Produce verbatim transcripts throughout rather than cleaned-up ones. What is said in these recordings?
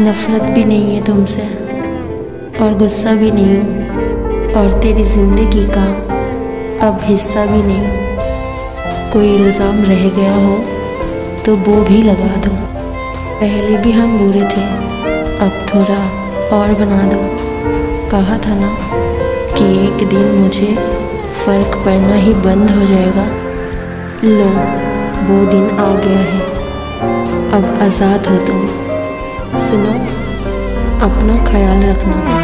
नफरत भी नहीं है तुमसे और गुस्सा भी नहीं हूँ, और तेरी ज़िंदगी का अब हिस्सा भी नहीं हूँ। कोई इल्ज़ाम रह गया हो तो वो भी लगा दो। पहले भी हम बुरे थे, अब थोड़ा और बना दो। कहा था ना कि एक दिन मुझे फ़र्क पड़ना ही बंद हो जाएगा। लो, वो दिन आ गया है, अब आज़ाद हो तुम। सुनो, अपना ख्याल रखना।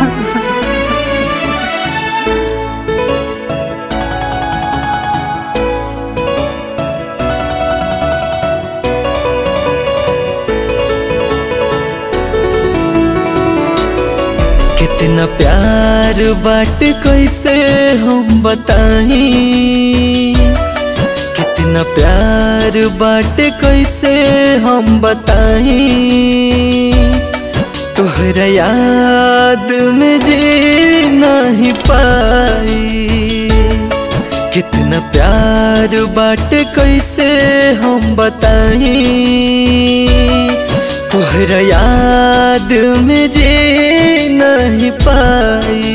कितना प्यार बाटे कैसे हम बताई, कितना प्यार बाटे कैसे हम बताई। तोहरा याद में जी नहीं पाई। कितना प्यार बाटे कैसे हम बताई। तोहरा याद में जी नहीं पाई।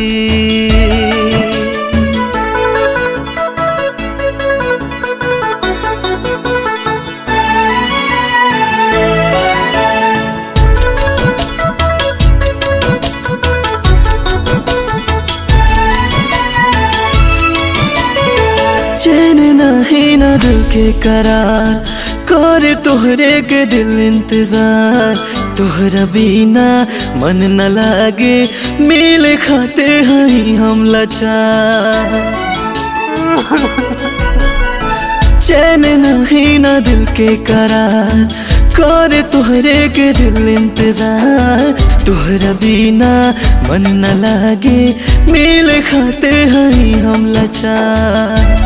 चैन नहीं ना दिल के करार, कर तोहरे के दिल इंतजार। तोहरा बिना मन न लागे, मिले खातिर हई हम लाचार। चैन नहीं ना दिल के करार, कर तोहरे के दिल इंतजार। तोहरा बिना मन न लागे, मिले खातिर हई हम लाचार।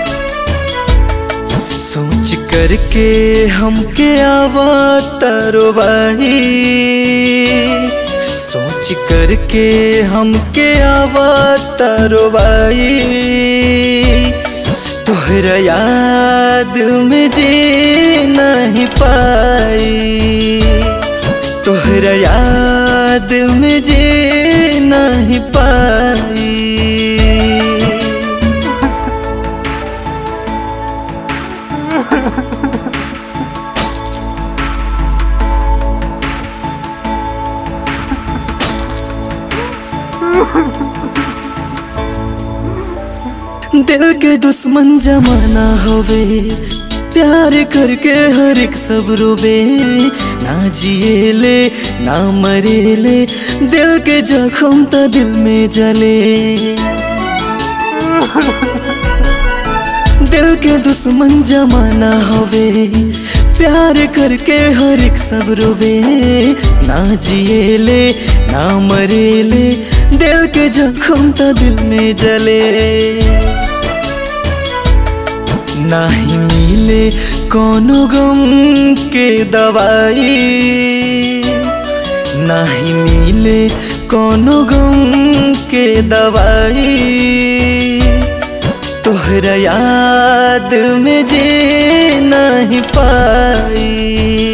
सोच करके हमके आवत रोवाई, सोच करके हमके आवत रोवाई। तोहरा याद में जी नहीं पाई। तोहरा याद में जी नहीं पाई। दिल के दुश्मन जमाना होवे, प्यार करके हर एक सब रोवे। ना जिए ले ना मरे ले, दिल के जख्म तो दिल में जले। दिल के दुश्मन जमाना होवे, प्यार करके हर एक सब रोवे। ना जिए ले ना मरे ले, दिल के जख्म तो दिल में जले। नहीं मिले कोनो गम के दवाई, नहीं मिले कोनो गम के दवाई। तोहरा याद में जी नहीं पाई।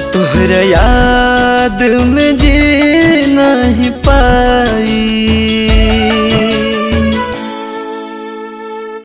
तोहरा याद में जी नहीं पाई।